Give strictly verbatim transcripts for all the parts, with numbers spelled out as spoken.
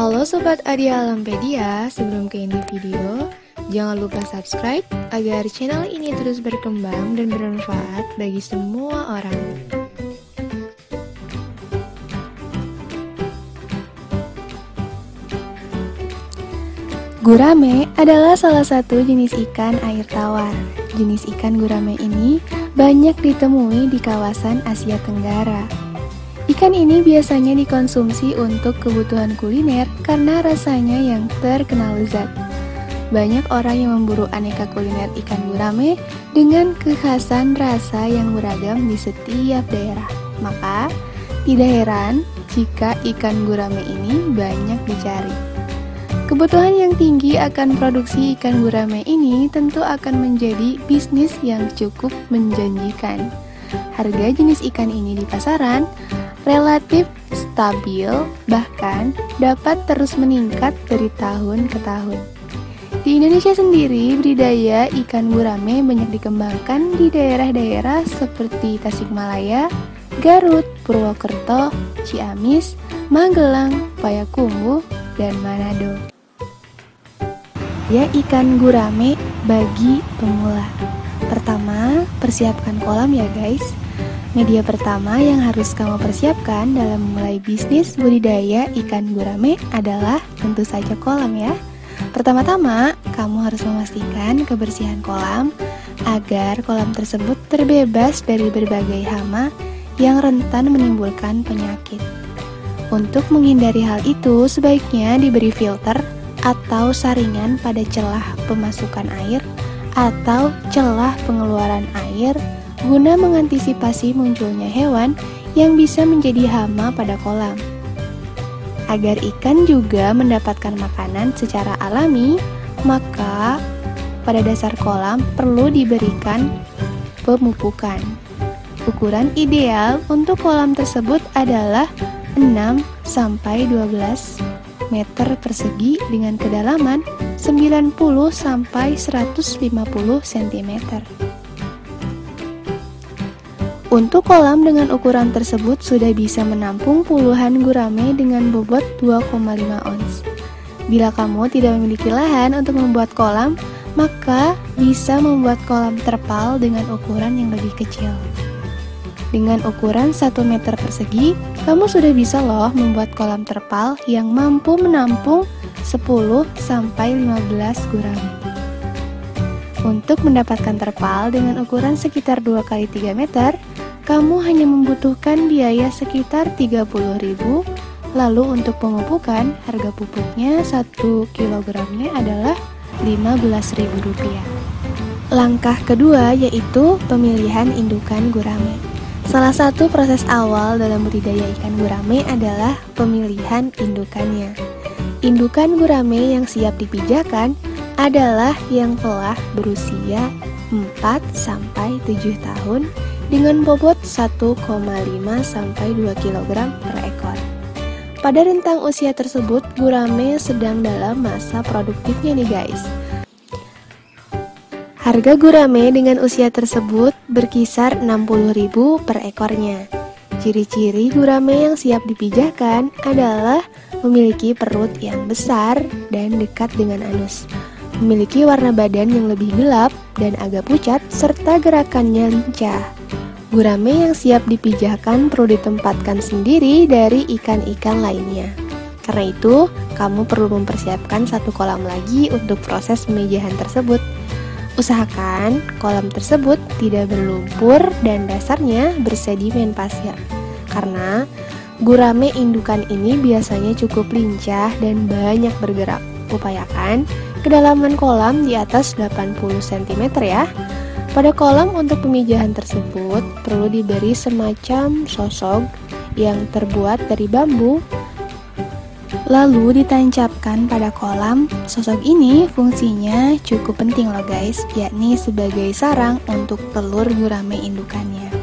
Halo Sobat Adia Alampedia, sebelum ke ini video, jangan lupa subscribe agar channel ini terus berkembang dan bermanfaat bagi semua orang. Gurame adalah salah satu jenis ikan air tawar. Jenis ikan gurame ini banyak ditemui di kawasan Asia Tenggara. Ikan ini biasanya dikonsumsi untuk kebutuhan kuliner karena rasanya yang terkenal lezat. Banyak orang yang memburu aneka kuliner ikan gurame dengan kekhasan rasa yang beragam di setiap daerah. Maka, tidak heran jika ikan gurame ini banyak dicari. Kebutuhan yang tinggi akan produksi ikan gurame ini tentu akan menjadi bisnis yang cukup menjanjikan. Harga jenis ikan ini di pasaran relatif stabil, bahkan dapat terus meningkat dari tahun ke tahun. Di Indonesia sendiri, budidaya ikan gurame banyak dikembangkan di daerah-daerah seperti Tasikmalaya, Garut, Purwokerto, Ciamis, Magelang, Payakumbuh, dan Manado. Ya, ikan gurame bagi pemula. Pertama, persiapkan kolam ya guys. Media pertama yang harus kamu persiapkan dalam memulai bisnis budidaya ikan gurame adalah tentu saja kolam ya. Pertama-tama, kamu harus memastikan kebersihan kolam agar kolam tersebut terbebas dari berbagai hama yang rentan menimbulkan penyakit. Untuk menghindari hal itu, sebaiknya diberi filter atau saringan pada celah pemasukan air atau celah pengeluaran air guna mengantisipasi munculnya hewan yang bisa menjadi hama pada kolam. Agar ikan juga mendapatkan makanan secara alami, maka pada dasar kolam perlu diberikan pemupukan. Ukuran ideal untuk kolam tersebut adalah enam sampai dua belas meter persegi dengan kedalaman sembilan puluh sampai seratus lima puluh sentimeter. Untuk kolam dengan ukuran tersebut sudah bisa menampung puluhan gurame dengan bobot dua koma lima ons. Bila kamu tidak memiliki lahan untuk membuat kolam, maka bisa membuat kolam terpal dengan ukuran yang lebih kecil. Dengan ukuran satu meter persegi, kamu sudah bisa loh membuat kolam terpal yang mampu menampung sepuluh sampai lima belas gurame. Untuk mendapatkan terpal dengan ukuran sekitar dua kali tiga meter, kamu hanya membutuhkan biaya sekitar tiga puluh ribu. Lalu untuk pemupukan, harga pupuknya satu kilogramnya adalah lima belas ribu rupiah. Langkah kedua yaitu pemilihan indukan gurame. Salah satu proses awal dalam budidaya ikan gurame adalah pemilihan indukannya. Indukan gurame yang siap dipijakan adalah yang telah berusia empat sampai tujuh tahun dengan bobot satu koma lima sampai dua kilogram per ekor. Pada rentang usia tersebut, gurame sedang dalam masa produktifnya nih guys. Harga gurame dengan usia tersebut berkisar enam puluh ribu per ekornya. Ciri-ciri gurame yang siap dipijakan adalah memiliki perut yang besar dan dekat dengan anus, memiliki warna badan yang lebih gelap dan agak pucat, serta gerakannya lincah. Gurame yang siap dipijahkan perlu ditempatkan sendiri dari ikan-ikan lainnya. Karena itu, kamu perlu mempersiapkan satu kolam lagi untuk proses pemijahan tersebut. Usahakan kolam tersebut tidak berlumpur dan dasarnya bersedimen pasir. Karena gurame indukan ini biasanya cukup lincah dan banyak bergerak. Upayakan kedalaman kolam di atas delapan puluh sentimeter ya. Pada kolam untuk pemijahan tersebut perlu diberi semacam sosok yang terbuat dari bambu, lalu ditancapkan pada kolam. Sosok ini fungsinya cukup penting loh guys, yakni sebagai sarang untuk telur gurame indukannya.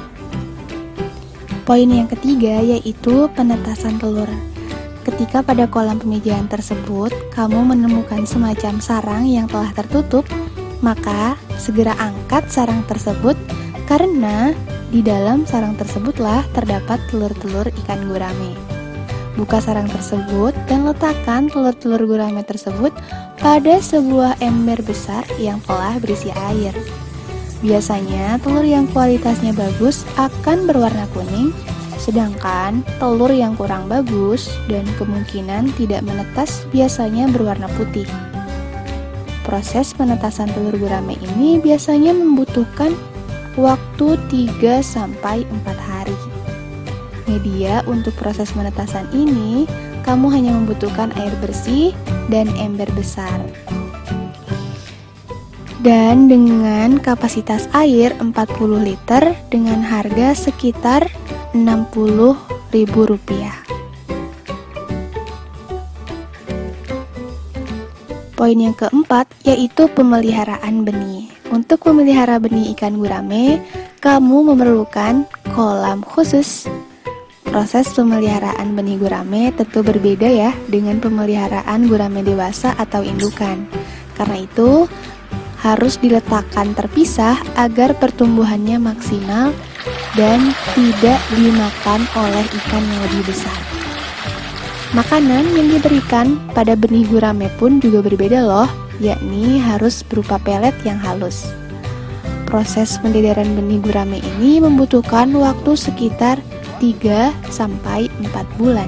Poin yang ketiga yaitu penetasan telur. Ketika pada kolam pemijahan tersebut kamu menemukan semacam sarang yang telah tertutup, maka segera angkat sarang tersebut karena di dalam sarang tersebutlah terdapat telur-telur ikan gurame. Buka sarang tersebut dan letakkan telur-telur gurame tersebut pada sebuah ember besar yang telah berisi air. Biasanya telur yang kualitasnya bagus akan berwarna kuning, sedangkan telur yang kurang bagus dan kemungkinan tidak menetas biasanya berwarna putih. Proses penetasan telur gurame ini biasanya membutuhkan waktu tiga sampai empat hari. Media untuk proses penetasan ini, kamu hanya membutuhkan air bersih dan ember besar. Dan dengan kapasitas air empat puluh liter dengan harga sekitar enam puluh ribu rupiah. Poin yang keempat yaitu pemeliharaan benih. Untuk memelihara benih ikan gurame, kamu memerlukan kolam khusus. Proses pemeliharaan benih gurame tentu berbeda ya dengan pemeliharaan gurame dewasa atau indukan. Karena itu, harus diletakkan terpisah agar pertumbuhannya maksimal dan tidak dimakan oleh ikan yang lebih besar. Makanan yang diberikan pada benih gurame pun juga berbeda loh, yakni harus berupa pelet yang halus. Proses pendedaran benih gurame ini membutuhkan waktu sekitar tiga sampai empat bulan.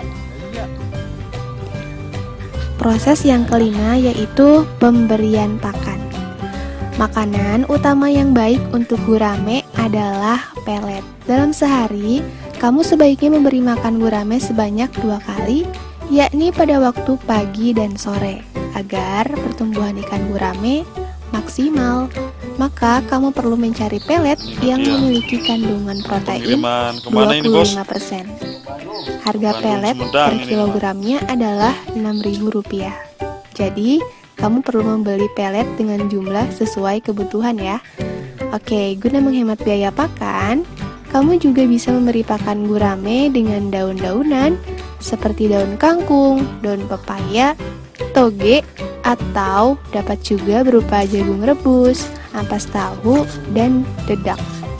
Proses yang kelima yaitu pemberian pakan. Makanan utama yang baik untuk gurame adalah pelet. Dalam sehari, kamu sebaiknya memberi makan gurame sebanyak dua kali, yakni pada waktu pagi dan sore, agar pertumbuhan ikan gurame maksimal. Maka kamu perlu mencari pelet yang memiliki kandungan protein dua puluh lima persen. Harga pelet per kilogramnya adalah enam ribu rupiah. Jadi, kamu perlu membeli pelet dengan jumlah sesuai kebutuhan ya. Oke, guna menghemat biaya pakan, kamu juga bisa memberi pakan gurame dengan daun-daunan seperti daun kangkung, daun pepaya, toge, atau dapat juga berupa jagung rebus, ampas tahu, dan dedak.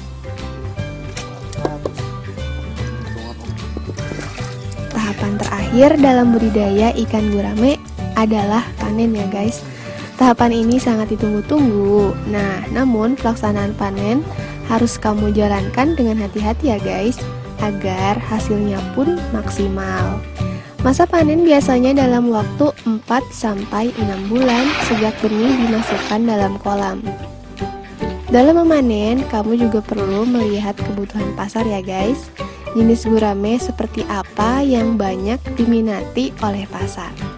Tahapan terakhir dalam budidaya ikan gurame adalah panen ya guys. Tahapan ini sangat ditunggu-tunggu. Nah, namun pelaksanaan panen harus kamu jalankan dengan hati-hati ya guys, agar hasilnya pun maksimal. Masa panen biasanya dalam waktu empat sampai enam bulan sejak benih dimasukkan dalam kolam. Dalam memanen, kamu juga perlu melihat kebutuhan pasar ya guys. Jenis gurame seperti apa yang banyak diminati oleh pasar.